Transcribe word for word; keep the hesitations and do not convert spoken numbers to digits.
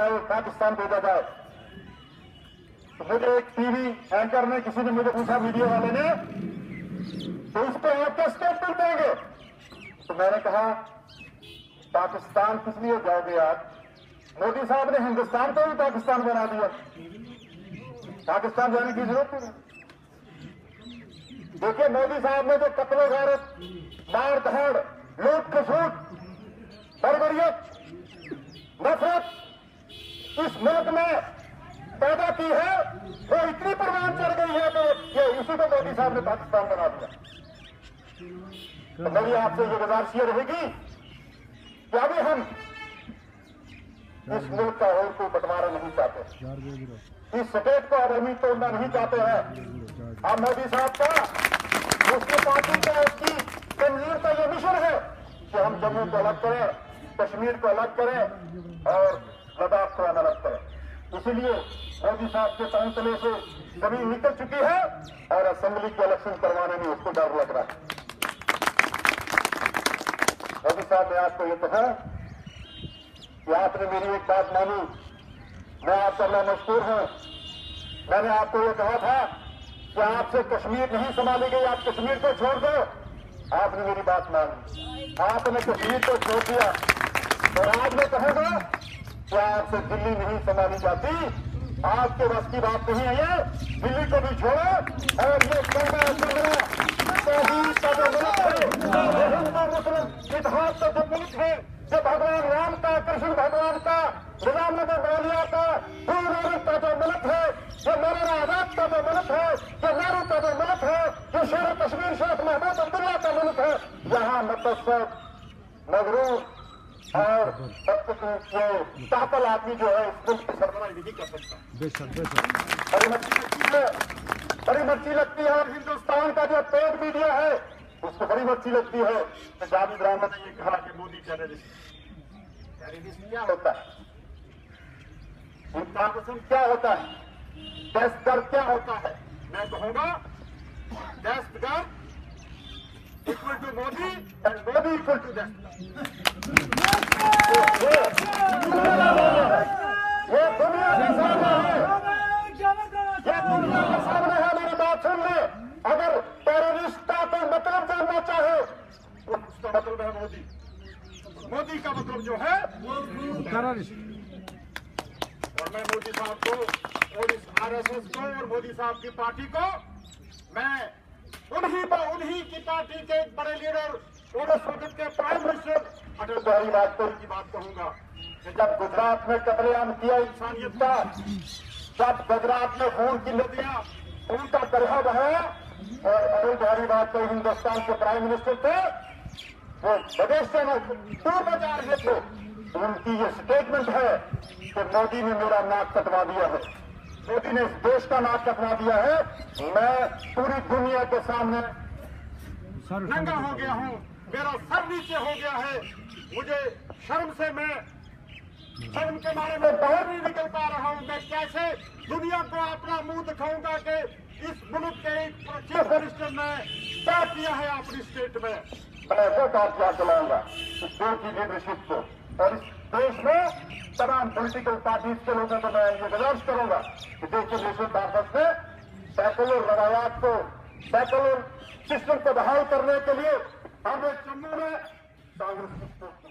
जाए, पाकिस्तान भेजा जाए। तो मुझे एक टीवी एंकर ने, किसी ने मुझे पूछा, वीडियो वाले ने, तो उसको आप क्या स्टेटमेंट देंगे? तो मैंने कहा पाकिस्तान किस लिए जाओगे आप? मोदी साहब ने हिंदुस्तान को भी पाकिस्तान बना दिया, पाकिस्तान जाने की जरूरत नहीं। देखिए मोदी साहब ने जो कत्ल गारत, मार धाड़, लूट खसूट, बर्बरियत, नफरत इस मुल्क में पैदा की है, वो इतनी परवान चढ़ गई है कि ये इसी को मोदी साहब ने पाकिस्तान बना दिया। तो मेरी आपसे ये गुजारिश ये रहेगी कि अभी हम इस मुल्क का और कोई बंटवारा नहीं चाहते, इस स्टेट को अब हम तोड़ना नहीं चाहते हैं। अब मोदी साहब का, उसकी पार्टी का, उसकी तंजीर का ये मिशन है कि हम जम्मू को अलग करें, कश्मीर को अलग करें और लद्दाख को अलग करें। इसीलिए मोदी साहब के तले से जमीन निकल चुकी है और असेंबली के इलेक्शन करवाने में उसको डर लग रहा है। मोदी साहब ने आपको ये कहा कि आपने मेरी एक बात मानी, मैं आपका मैं मशहूर हूं। मैंने आपको ये कहा था कि आपसे कश्मीर नहीं संभाली गई, आप कश्मीर को छोड़ दो। आपने मेरी बात मानी, आपने कश्मीर को छोड़ दिया। और आज मैं कहूंगा कि आपसे दिल्ली नहीं संभाली जाती, आपके बस की बात नहीं है ये, दिल्ली को भी छोड़ो। और ये कहना कहना तौहीद का जो मुल्क है, हिंदू मुस्लिम इतिहास का जो मुल्क है, जो भगवान राम का, कृष्ण भगवान का, निजामुद्दीन औलिया का, गुरु नानक का जो मुल्क है, ये मौलाना आजाद का जो मुल्क है, ये नेहरू का जो मुल्क है, ये शेर कश्मीर शेख महमूद अब्दुल्ला का मुल्क है, यहाँ मुतसब, मगरूर और ये ताकल आदमी जो है इस मुल्क की सरबराही नहीं कर सकता। बेशक बेशक बड़ी मर्ची लगती है, बड़ी मर्ची लगती है। और हिंदुस्तान का जो पेड मीडिया है उसको बड़ी मर्ची लगती है। तो जावेद राणा ने ये कहा कि मोदी टेररिस्ट, टेररिस्ट क्या होता है, इनका क्या होता है, दहशतगर्द क्या होता है? मैं कहूंगा दहशतगर्द equal to Modi and Modi equal to दहशतगर्द। ये दुनिया के सामने है, ये दुनिया के सामने है। मेरी बात सुन ले, अगर टेररिस्ट का कोई मतलब जानना चाहे तो उसका मतलब है मोदी। मोदी का मतलब जो है टेररिस्ट। और मैं मोदी साहब को और इस आरएसएस को और मोदी साहब की पार्टी को मैं उन्हीं उन्हीं की पार्टी के एक बड़े लीडर और उस वक्त के प्राइम मिनिस्टर अटल बिहारी वाजपेयी की बात कहूंगा कि जब गुजरात में कत्लेआम किया इंसानियत का, जब गुजरात में खून की नदियां, खून का दरिया बहाया और अटल बिहारी वाजपेयी हिंदुस्तान के प्राइम मिनिस्टर थे, वो विदेश से दूर में जा रहे थे, उनकी ये स्टेटमेंट है कि मोदी ने मेरा नाक कटवा दिया है, मोदी ने इस देश का नाक कटवा दिया है, मैं पूरी दुनिया के सामने नंगा हो गया हूं, मेरा सर नीचे हो गया है, मुझे शर्म से मैं शर्म के मारे में बाहर नहीं निकल पा रहा हूं। मैं कैसे दुनिया को अपना मुंह दिखाऊंगा कि इस मुल्क के चीफ मिनिस्टर ने क्या किया है अपनी स्टेट में। मैं वो बात याद दिलाऊंगा इस देश की लीडरशिप को और इस देश में तमाम पॉलिटिकल पार्टीज के लोगों को मैं ये गुजारिश करूंगा कि देखिए नेशनल कॉन्फ्रेंस में सेकुलर रवायात को, सेकुलर सिस्टम को बहाल करने के लिए हमने जम्मू में कांग्रेस